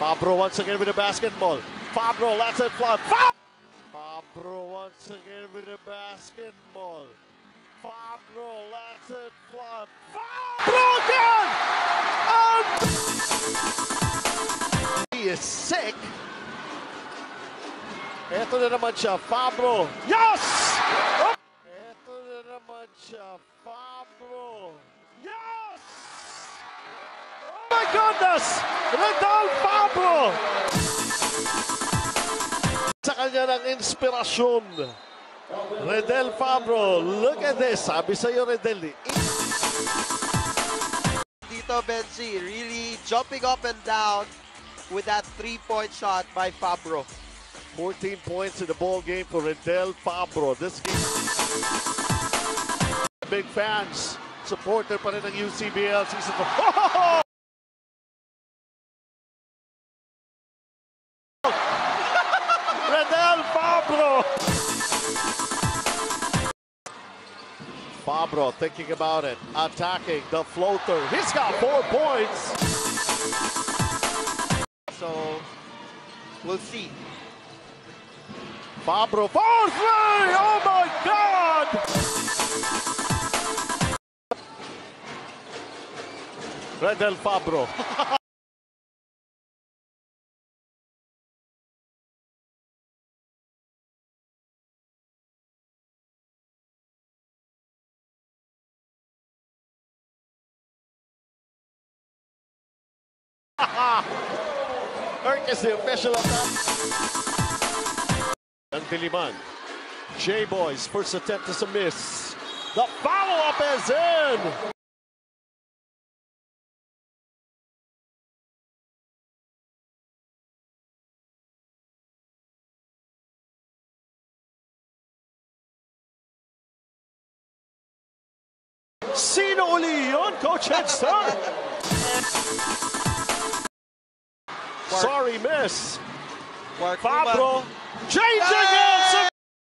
Fabro once again with the basketball. Fabro lets it fly. Fabro once again with the basketball. Fabro lets it fly. Fabro again! He is sick. Ito na naman siya, Fabro. Yes! Ito na naman siya, Fabro. Yes! Oh my goodness! Redel Fabro! Sa kanya ng inspirasyon. Redel Fabro, look at this. Sabi sa'yo, Redel. Dito Benji, really jumping up and down with that three-point shot by Fabro. 14 points in the ball game for Redel Fabro. This game, big fans, supporter pa rin ng UCBL season. Redel Fabro. Fabro thinking about it, attacking the floater. He's got 4 points. So we'll see. Fabro for three! Oh my God! Redel Fabro. Erk is the official of that. And Diliman. J-Boys, first attempt is a miss. The follow-up is in. Sino uli yun, Coach Headstone? Sorry, miss. Fabro changing it.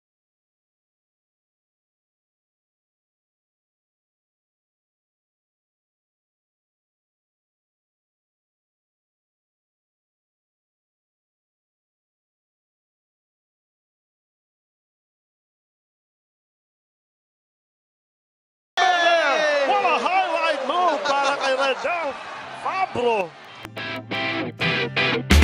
What a highlight move para kay Redel Fabro.